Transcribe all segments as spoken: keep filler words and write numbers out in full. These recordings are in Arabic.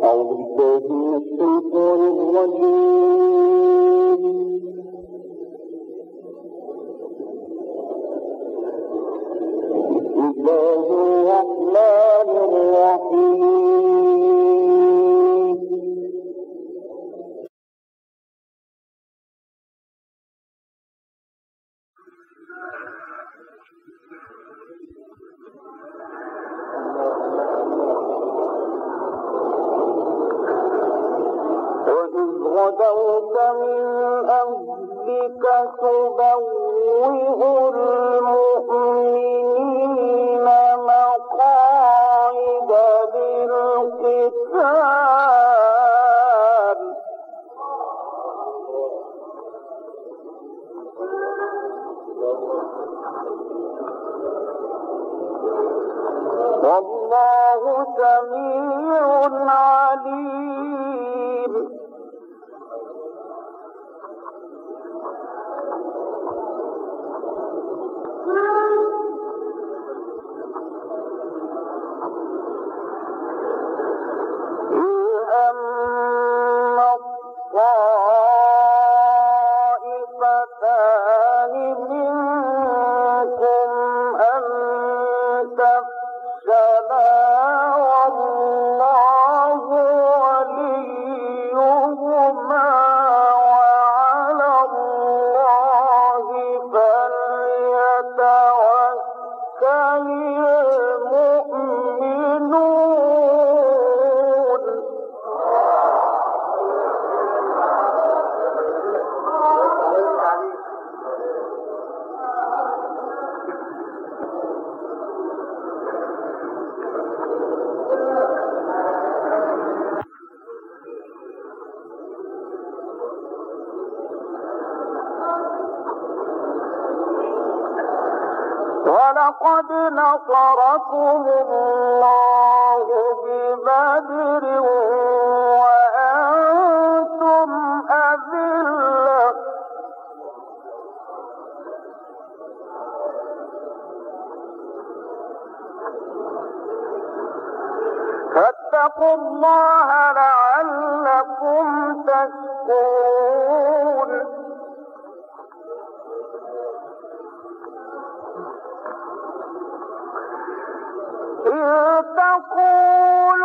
غدوت من أهلك تبوئ المؤمنين مقاعد للقتال والله سميع عليم. ولقد نصركم الله ببدر وأنتم أذلة فاتقوا الله لعلكم تشكرون. تقول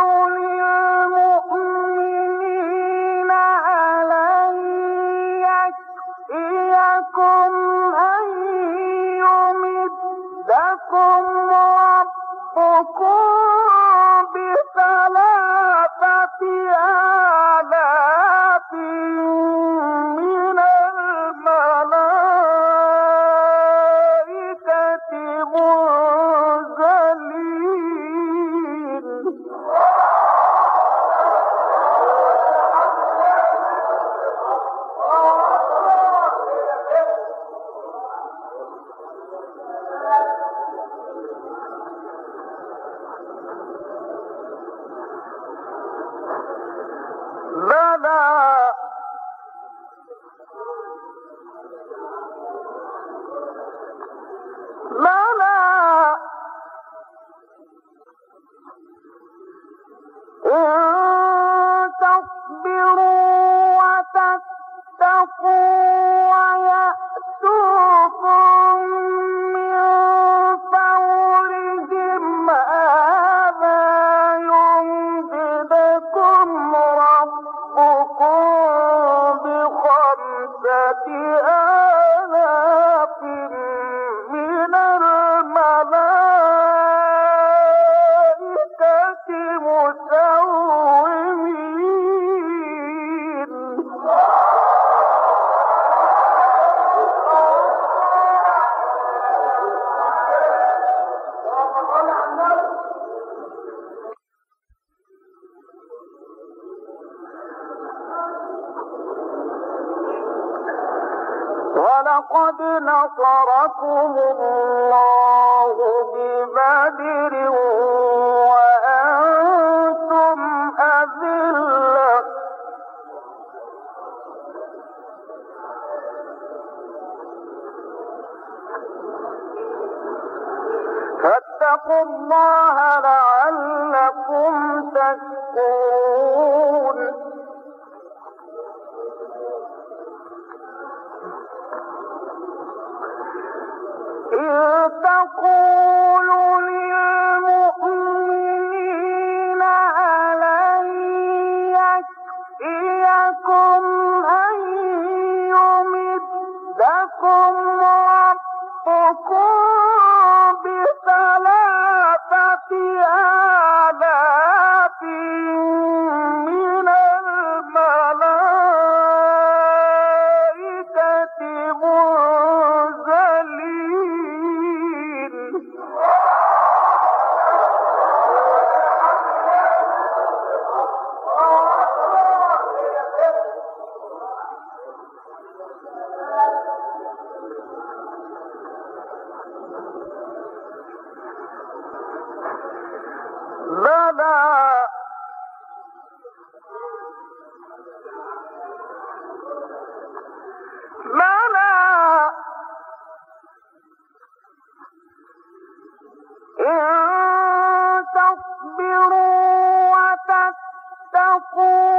للمؤمنين ألن يكفيكم أن يمدكم ربكم بثلاثة آلاف من الملائكة منزلين. بلى بلى إن تصبروا وتتقوا ويأتوكم من فورهم هذا يمددكم ربكم بخمسة آلاف من الملائكة مسومين. ولقد نصركم الله ببدر وأنتم أذلة فاتقوا الله لعلكم تشكرون. تشكرون إذ تقول للمؤمنين ألن يكفيكم أن يمدكم ربكم بثلاثة آلاف من الملائكة منزلين بلى بلى إن تصبروا وتتقوا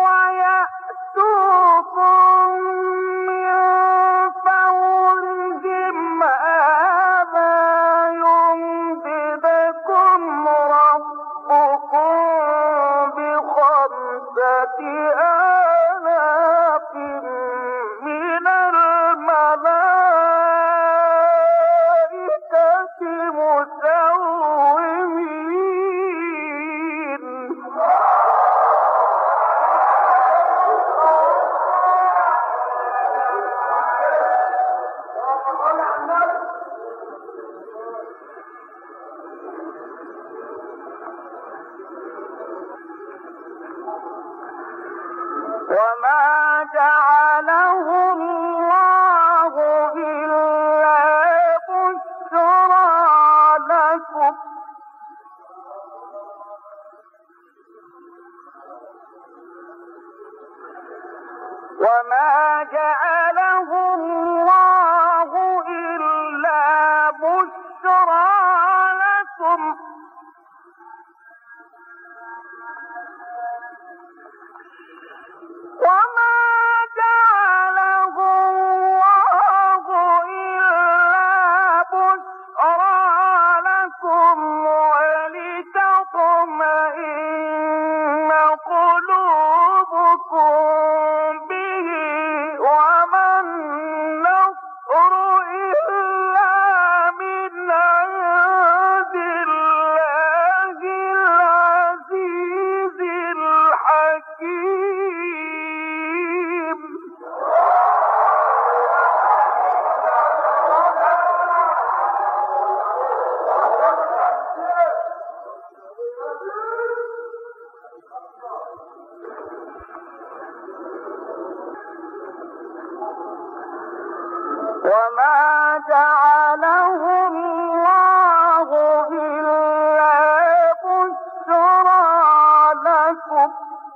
ويأتوكم من فورهم هذا يمددكم ربكم بخمسة آلاف من الملائكة مسومين وما جعله الله إلا بشرى لكم وما جعله الله إلا بشرى لكم وما جعله الله إلا بشرى لكم ولتطمئن قلوبكم به وما النصر إلا من عند الله العزيز الحكيم وما جعله الله إلا بشرى لكم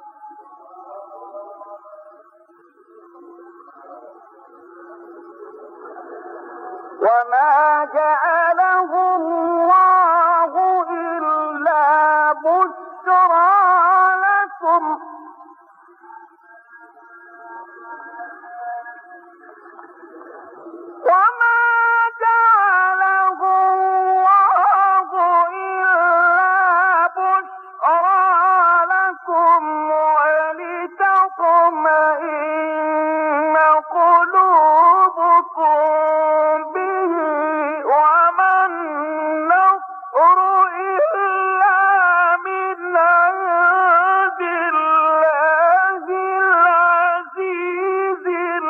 وما جعله الله إلا بشرى لكم وما جعله الله إلا بشرى لكم ولتطمئن قلوبكم به وما النصر إلا من عند الله العزيز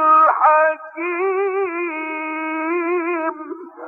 الحكيم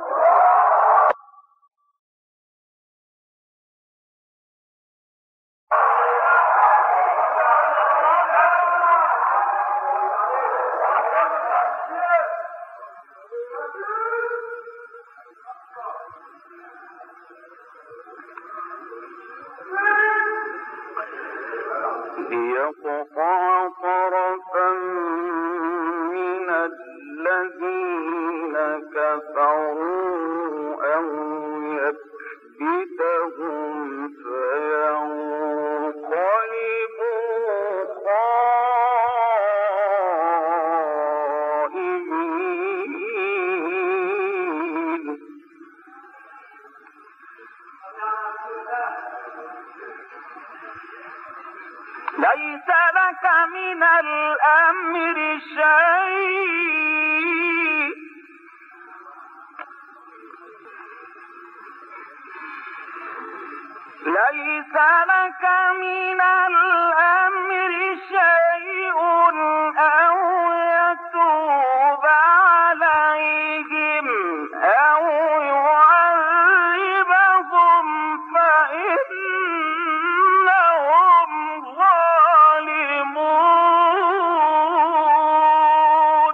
ليقطع طرفا من الذين كفروا أو يكبتهم فينقلبوا ليس لك من الأمر شيء ليس لك من الأمر شيء أو يتوب عليهم أو يعذبهم فإنهم ظالمون.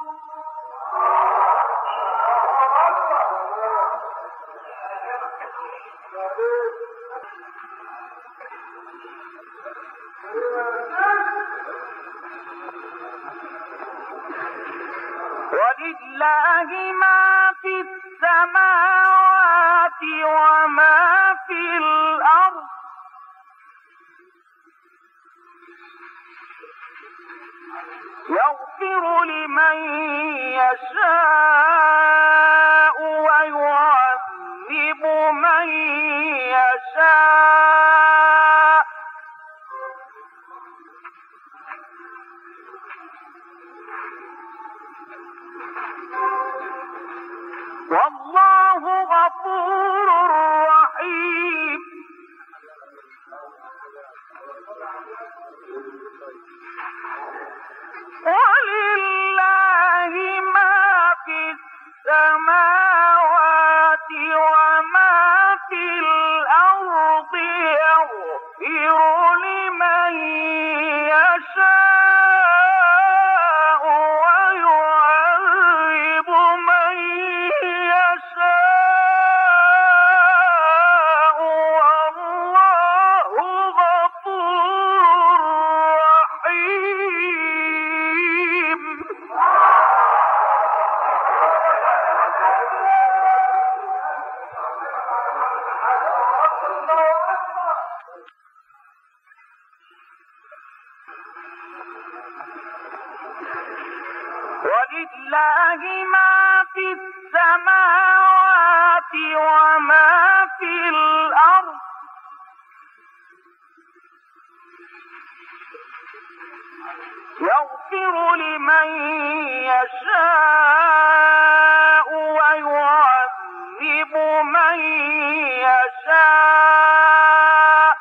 ولله ما في السماوات وما في الأرض يغفر لمن يشاء ويعذب من يشاء والله غفور رحيم. ولله ما في السماوات وما في الأرض يغفر لمن يشاء ويعذب من يشاء والله غفور رحيم. ولله ما في السماوات وما في الأرض يغفر لمن يشاء ويعذب من يشاء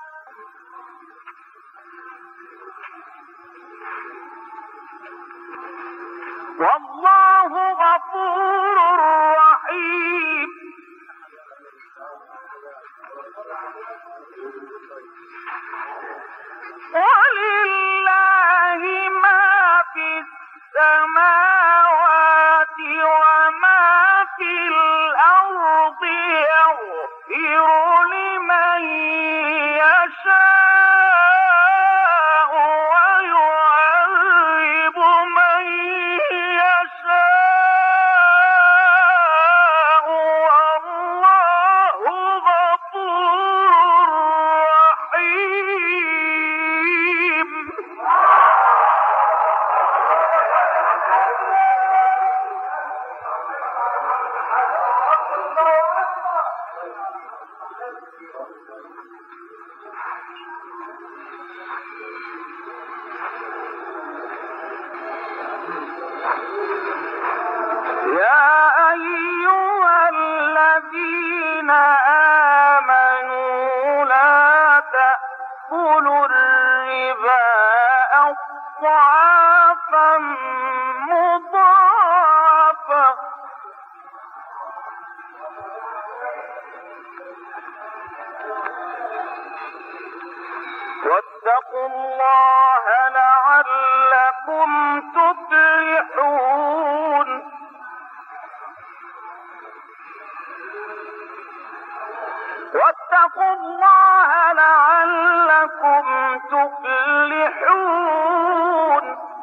والله غفور رحيم. ولله ما في السماوات وما في الأرض يغفر لمن يشاء ويعذب من يشاء والله غفور رحيم. يا أيها الذين آمنوا لا تأكلوا الربا أضعافا مضاعفة واتقوا الله لعلكم تفلحون. واتقوا الله لعلكم تفلحون.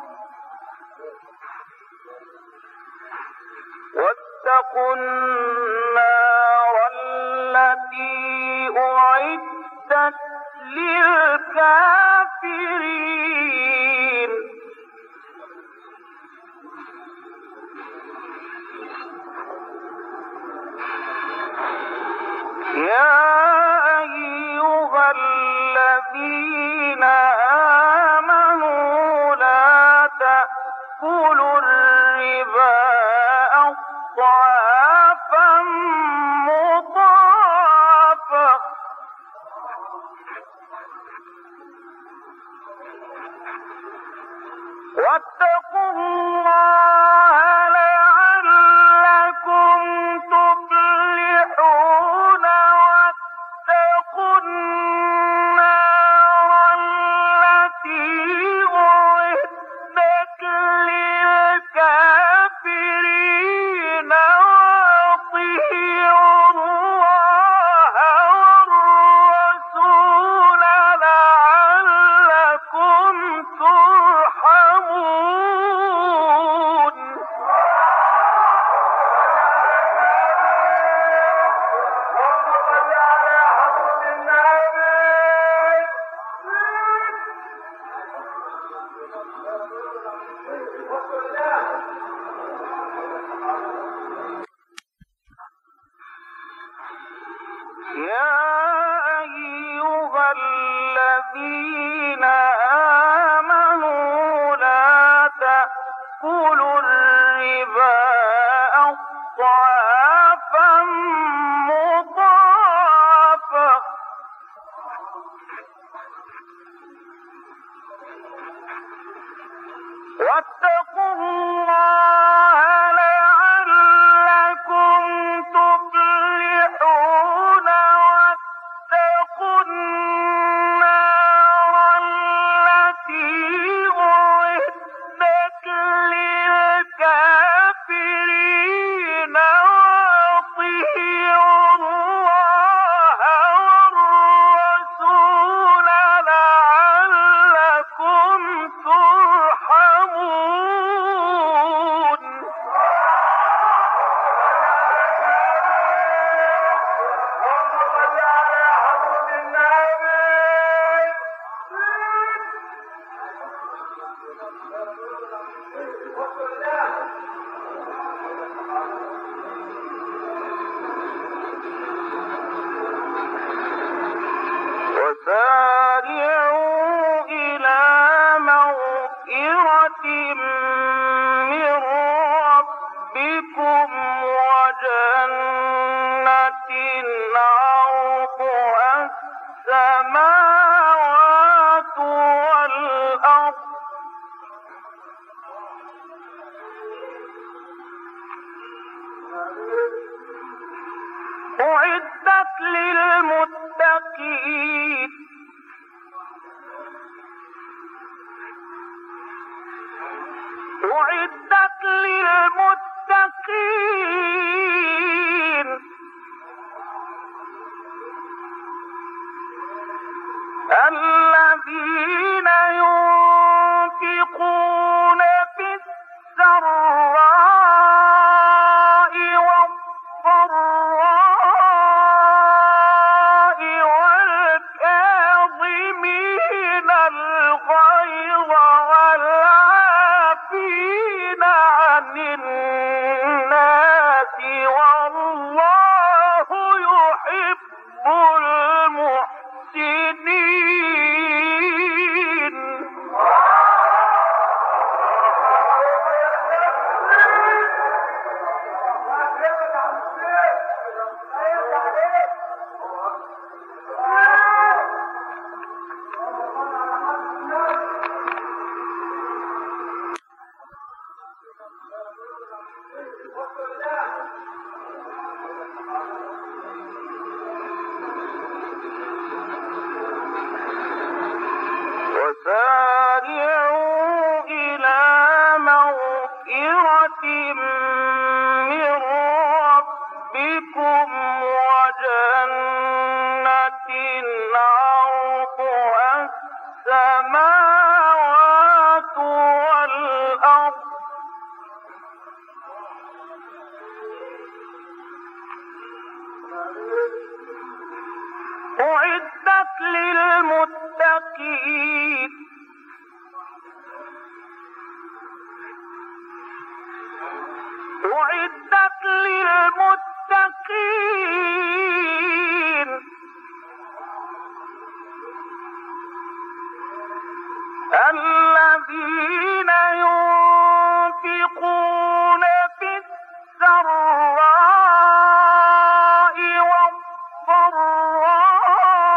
واتقوا النار التي أعدت للكافرين. يا أيها الذين واتقوا الله لعلكم تفلحون واتقوا النار التي أعدت للكافرين وأطيعوا الله والرسول لعلكم ترحمون. يا أيها الذين آمنوا لا تأكلوا الربا أضعافا مضاعفة واتقوا الله لعلكم تفلحون واتقوا النار التي أعدت للكافرين وأطيعوا الله والرسول لعلكم ترحمون. وسارعوا إلى مغفرة من ربكم وجنة عرضها السماوات والأرض أعدت للمتقين أعدت للمتقين الذين ينفقون في السراء والضراء والكاظمين الغيظ والعافين عن الناس والله يحب المحسنين. وسارعوا إلى مغفرة من ربكم وجنة عرضها السماوات والأرض أعدت للمتقين أعدت للمتقين الذين ينفقون في السراء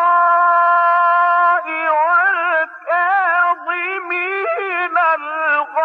والضراء والكاظمين الغيظ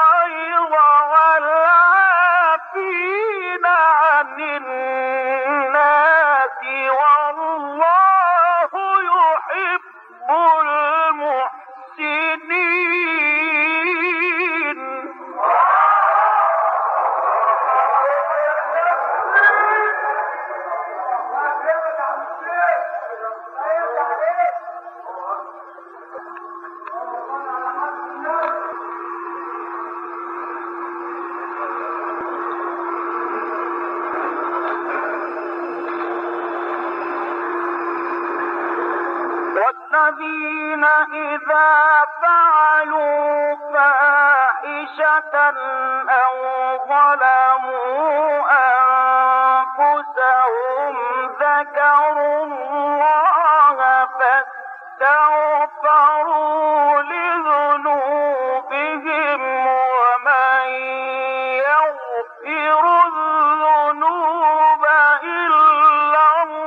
إذا فعلوا فاحشة أو ظلموا أنفسهم ذكروا الله فاستغفروا لذنوبهم ومن يغفر الذنوب إلا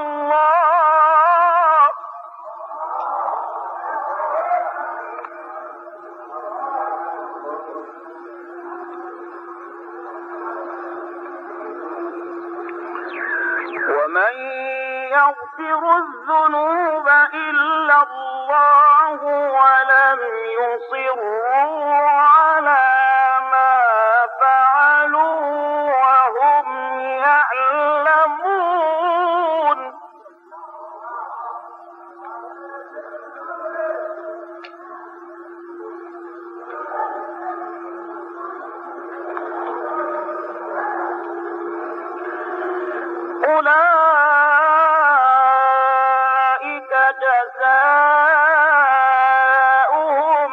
الله ومن يغفر الذنوب إلا الله ولم يصروا على ما فعلوا وهم يعلمون أولئك جزاؤهم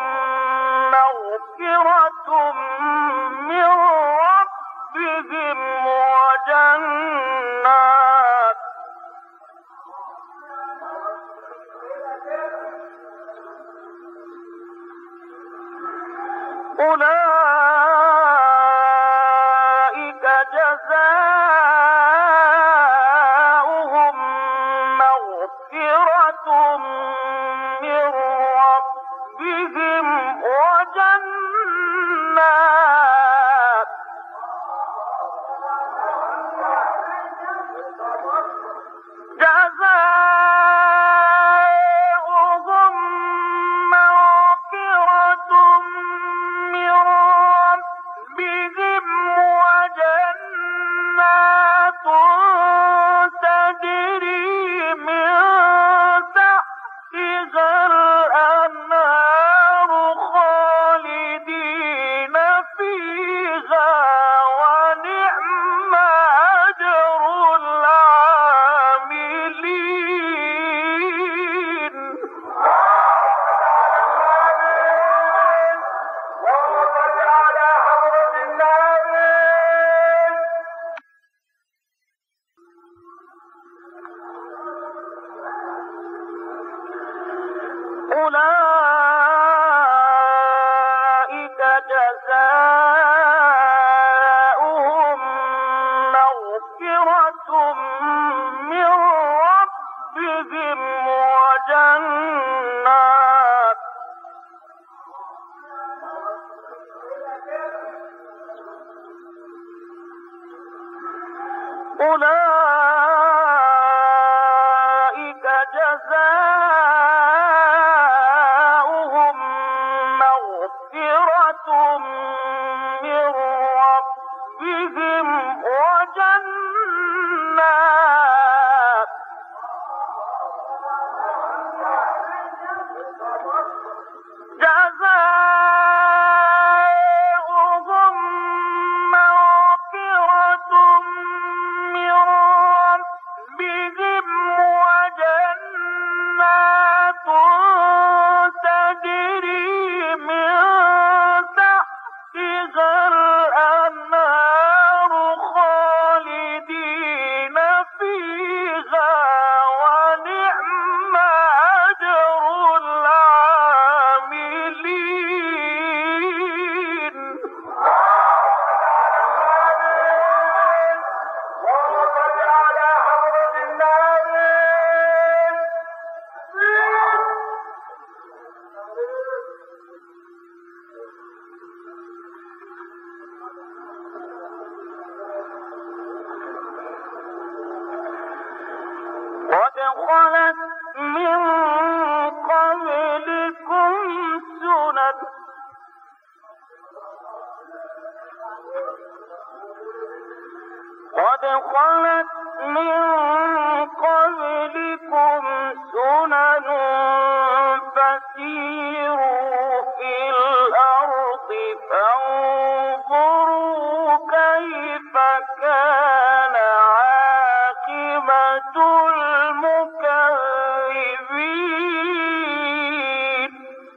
مغفرة من ربهم وجنات أولئك جزاؤهم مغفرة من ربهم وجنات جزاؤهم مغفرة من ربهم وجنات تجري من تحتها الأنهار خالدين فيها ونعم أجر العاملين أولئك جزاؤهم مغفرة من ربهم وجنات أولئك جزاؤهم مغفرة من ربهم وجنات جزاؤهم مغفرة من ربهم وجنات تجري من تحتها الأنهار خالدين فيها ونعم أجر العاملين قد خلت من قبلكم سنن قد خلت من قبلكم سنن فسيروا في الأرض فانظروا كيف كان عاقبة المكذبين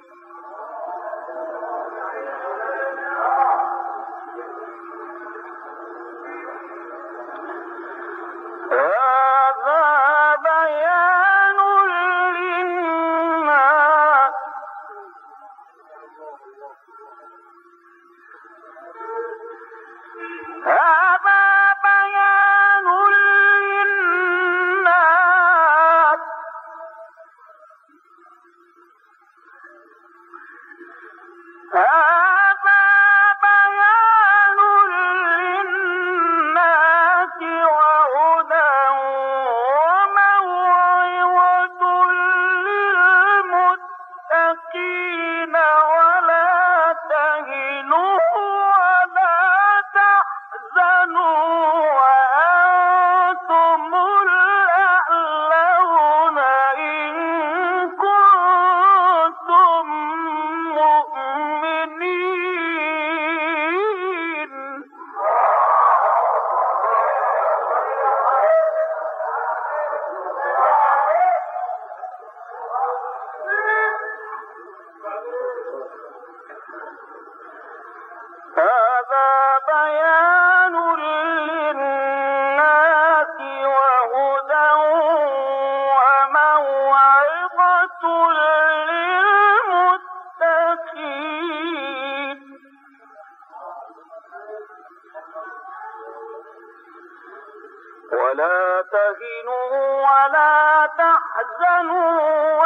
ولا تهنوا ولا تحزنوا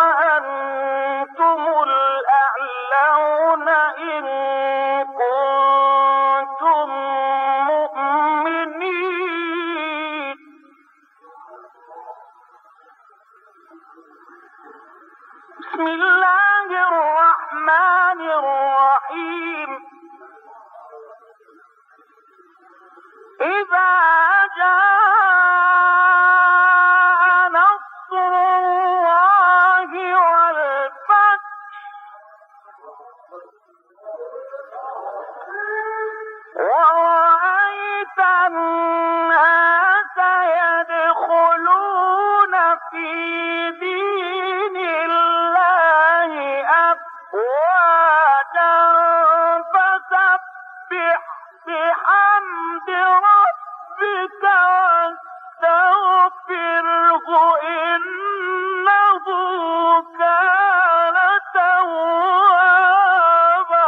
وأنتم الأعلون إن كنتم مؤمنين. بسم الله الرحمن الرحيم. إذا جاء نصر الله والفتح ورأيت الناس يدخلون في دين الله أفواجا فسبح بحمد ربك واستغفره إنه كان توابا.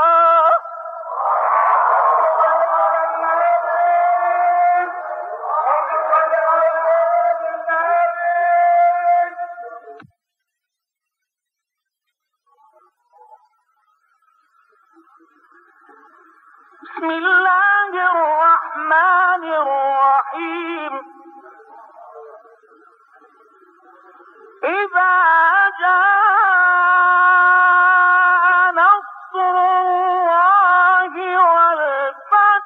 بسم الله الرحمن الرحيم. إذا جاء نصر الله والفتح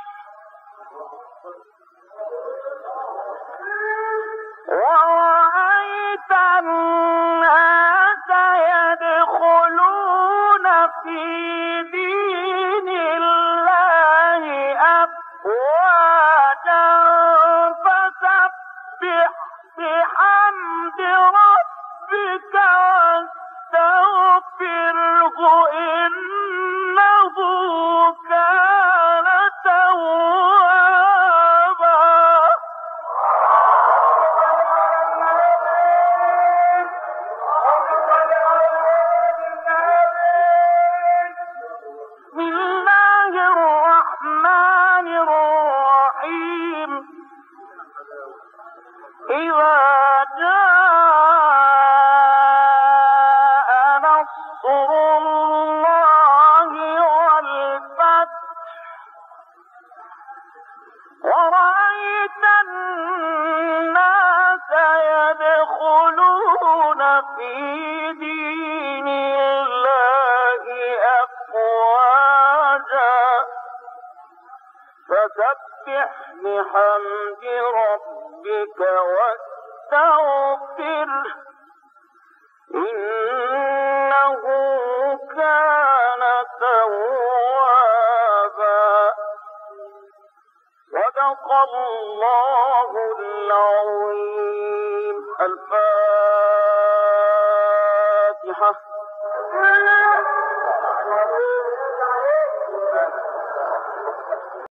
ورأيت الناس يدخلون في دين الله أفواجا فسبح بحمد ربك واستغفره إنه كان توابا. بسم الله الرحمن الرحيم. إذا جاء نصر الله والفتح ورأيت الناس يدخلون في دين الله أفواجا فسبح بحمد ربك واستغفره إنه كان توابا. صدق الله العظيم. الفاتحة.